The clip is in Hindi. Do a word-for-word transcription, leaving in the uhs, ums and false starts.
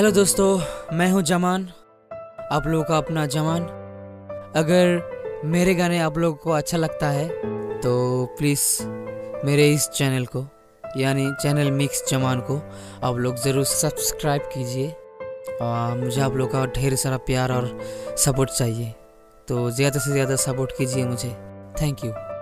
हेलो दोस्तों, मैं हूं जमान, आप लोगों का अपना जमान। अगर मेरे गाने आप लोगों को अच्छा लगता है तो प्लीज़ मेरे इस चैनल को यानी चैनल मिक्स जमान को आप लोग ज़रूर सब्सक्राइब कीजिए। आ, मुझे आप लोगों का ढेर सारा प्यार और सपोर्ट चाहिए, तो ज़्यादा से ज़्यादा सपोर्ट कीजिए मुझे। Thank you.